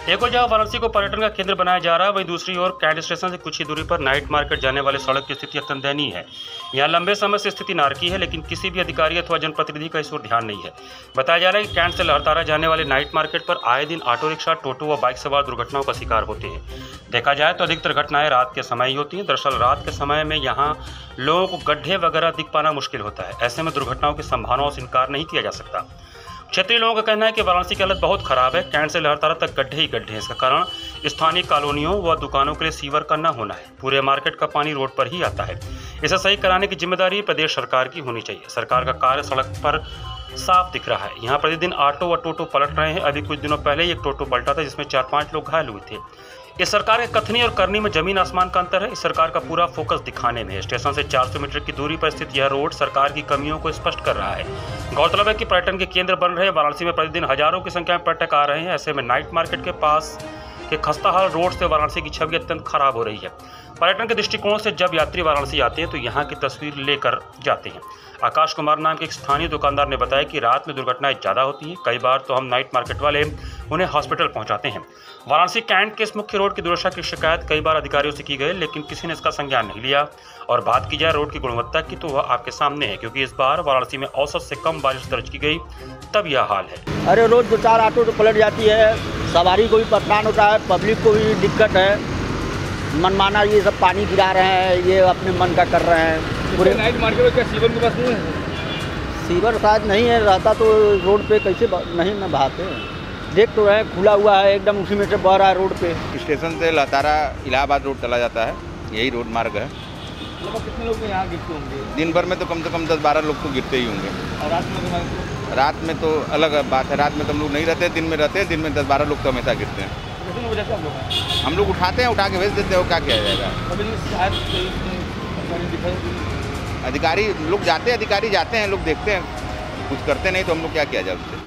एक और जहां वाराणसी को पर्यटन का केंद्र बनाया जा रहा है, वहीं दूसरी ओर कैंट स्टेशन से कुछ ही दूरी पर नाइट मार्केट जाने वाले सड़क की स्थिति अत्यंत दयनीय है। यहां लंबे समय से स्थिति नारकी है, लेकिन किसी भी अधिकारी अथवा जनप्रतिनिधि का इस ओर ध्यान नहीं है। बताया जा रहा है कि कैंट से लहरतारा जाने वाले नाइट मार्केट पर आए दिन ऑटो रिक्शा, टोटो व बाइक सवार दुर्घटनाओं का शिकार होते हैं। देखा जाए तो अधिकतर घटनाएं रात के समय ही होती हैं। दरअसल रात के समय में यहाँ लोगों को गड्ढे वगैरह दिख पाना मुश्किल होता है। ऐसे में दुर्घटनाओं की संभावनाओं से इनकार नहीं किया जा सकता। क्षेत्रीय लोगों का कहना है कि वाराणसी की हालत बहुत खराब है। कैंट से लहरतारा तक गड्ढे ही गड्ढे हैं। इसका कारण स्थानीय कॉलोनियों व दुकानों के लिए सीवर का न होना है। पूरे मार्केट का पानी रोड पर ही आता है। इसे सही कराने की जिम्मेदारी प्रदेश सरकार की होनी चाहिए। सरकार का कार्य सड़क पर साफ दिख रहा है। यहाँ प्रतिदिन ऑटो व टोटो पलट रहे हैं। अभी कुछ दिनों पहले एक टोटो पलटा था, जिसमें 4-5 लोग घायल हुए थे। इस सरकार के कथनी और करनी में जमीन आसमान का अंतर है। इस सरकार का पूरा फोकस दिखाने में है। स्टेशन से 400 मीटर की दूरी पर स्थित यह रोड सरकार की कमियों को स्पष्ट कर रहा है। गौरतलब है कि पर्यटन के केंद्र बन रहे वाराणसी में प्रतिदिन हजारों की संख्या में पर्यटक आ रहे हैं। ऐसे में नाइट मार्केट के पास के खस्ताहाल रोड से वाराणसी की छवि अत्यंत खराब हो रही है। पर्यटन के दृष्टिकोण से जब यात्री वाराणसी आते हैं तो यहाँ की तस्वीर लेकर जाते हैं। आकाश कुमार नाम के एक स्थानीय दुकानदार ने बताया कि रात में दुर्घटनाएं ज़्यादा होती हैं। कई बार तो हम नाइट मार्केट वाले उन्हें हॉस्पिटल पहुंचाते हैं। वाराणसी कैंट के इस मुख्य रोड की दुर्दशा की शिकायत कई बार अधिकारियों से की गई, लेकिन किसी ने इसका संज्ञान नहीं लिया। और बात की जाए रोड की गुणवत्ता की, तो वह आपके सामने है, क्योंकि इस बार वाराणसी में औसत से कम बारिश दर्ज की गई, तब यह हाल है। अरे रोज 2-4 ऑटो तो पलट जाती है। सवारी को भी परेशान होता है, पब्लिक को भी दिक्कत है। मनमाना ये सब पानी गिरा रहे हैं, ये अपने मन का कर रहे हैं। पूरे नाइट मार्केट में क्या सीवर के पास नहीं है? सीवर शायद नहीं है, रहता तो रोड पे कैसे नहीं न बहाते। देख तो रहे खुला हुआ है एकदम, उसी में से बह रहा है रोड पे। स्टेशन से लहतारा इलाहाबाद रोड चला जाता है, यही रोड मार्ग है। कितने लोग यहाँ गिरते होंगे? दिन भर में तो कम से कम 10-12 लोग तो गिरते ही होंगे। और रात में तो अलग बात है। रात में तो हम लोग नहीं रहते, दिन में रहते हैं। दिन में 10-12 लोग तो हमेशा गिरते हैं। हम लोग उठाते हैं, उठा के भेज देते हैं। क्या किया जाएगा? अधिकारी लोग जाते हैं, लोग देखते हैं, कुछ करते नहीं तो हम लोग क्या किया जाए उससे।